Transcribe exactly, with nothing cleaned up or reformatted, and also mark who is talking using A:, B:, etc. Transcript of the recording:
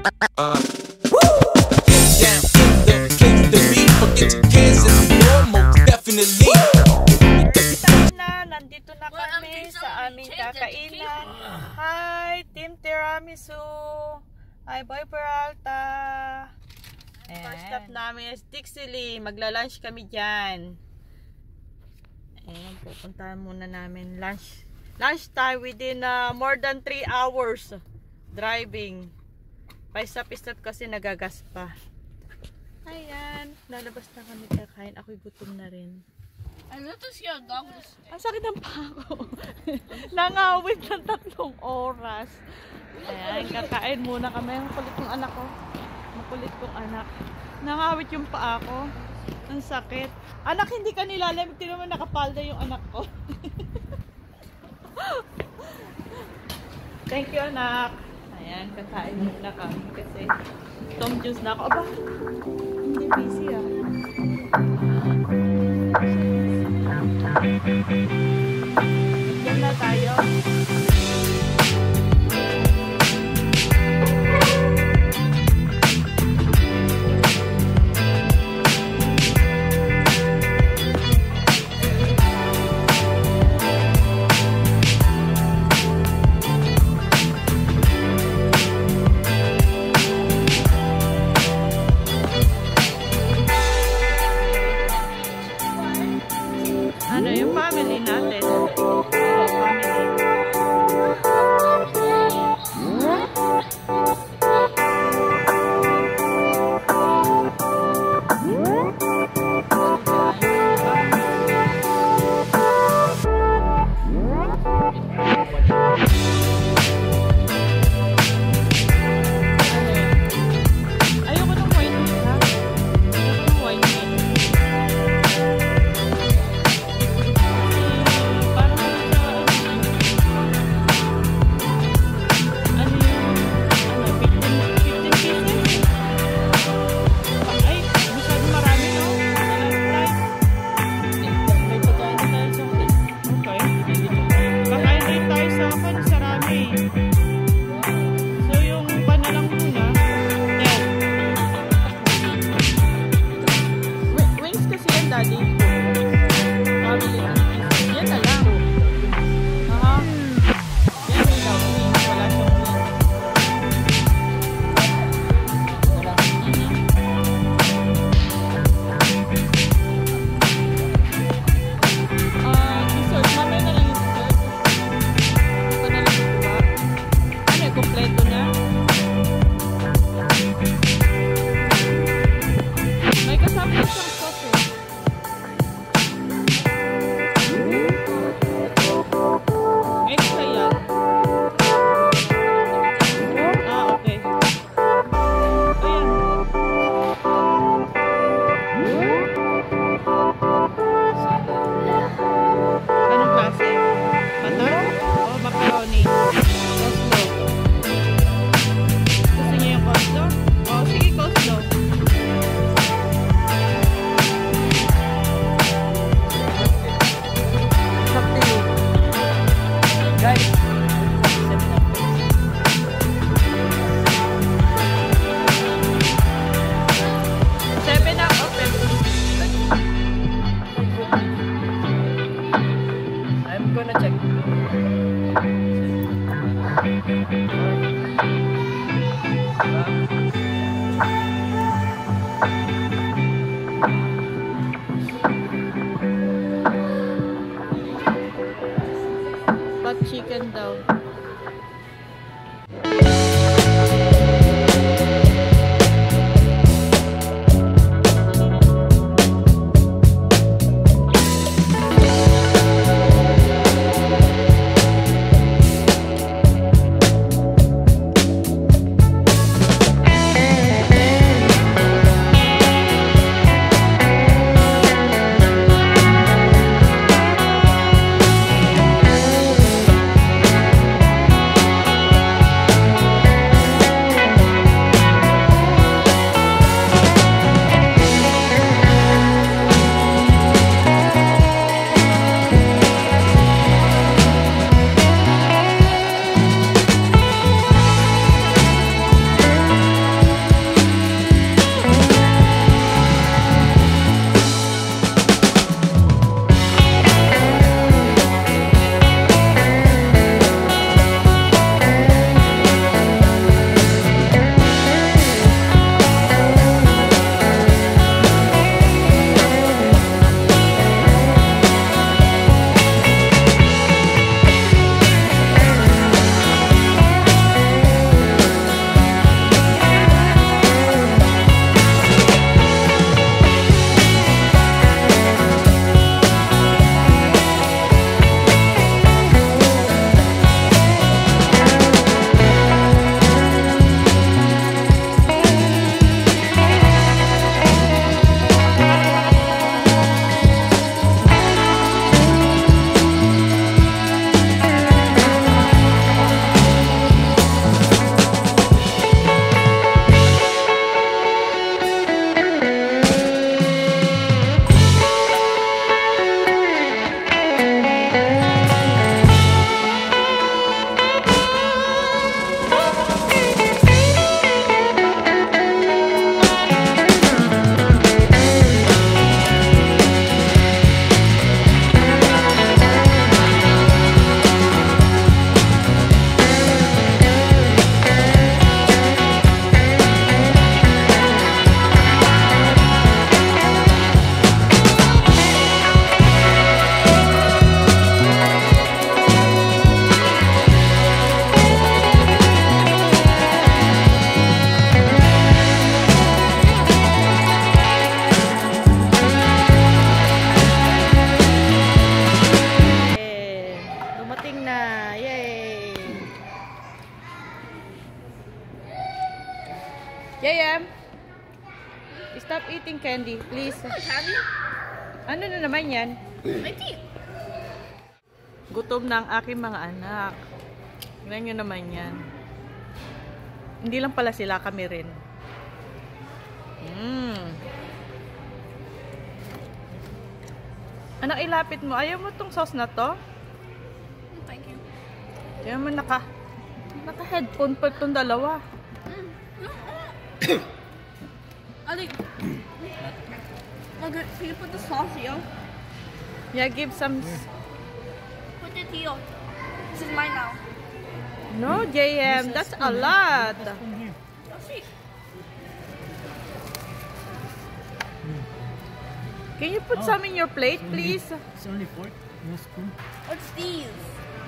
A: Uh, get down in the place to be. Forget your cares, it's normal, definitely.
B: Na, nandito na kami sa aming kakainan. Hi, Team Tiramisu. Hi, Boy Peralta. First stop namin is Dixie Lee. Magla-lunch kami dyan. Ayan, pupuntahan muna namin lunch. Lunch time within uh, more than three hours driving. Paisap-isap kasi nagagas pa. Ayan, lalabas na kami kakain. Ako'y gutom na rin.
C: Ang
B: sakit ng pako. Nangawit ng tatlong oras. Ayan, kakain muna kami. Ang kulit ng anak ko. Ang kulit kong anak. Nangawit yung paa ko. Ang sakit. Anak, hindi ka nilalamig. Tignan mo, nakapalda yung anak ko. Thank you, anak. Ayan, kakain muna kami kasi Tom Juice na ako. Aba, hindi busy ah. Diyan na tayo. Ano yung family natin? Hot chicken daw. eating candy, please.
C: Candy?
B: Ano na naman yan?
C: My teeth.
B: Gutom na ang aking mga anak. Tingnan nyo naman yan. Hindi lang pala sila, kami rin. Mm. Anak, ilapit mo. Ayaw mo tong sauce na to?
C: Thank you.
B: Kaya mo naka, naka-headphone pa itong dalawa.
C: Ali, okay, can you put the sauce here?
B: Yeah, give some...
C: Put it here. This is mine now.
B: No, J M, that's a lot.
C: Let's see.
B: Can you put some in your plate, please?
D: It's only fork, no spoon.
C: What's these?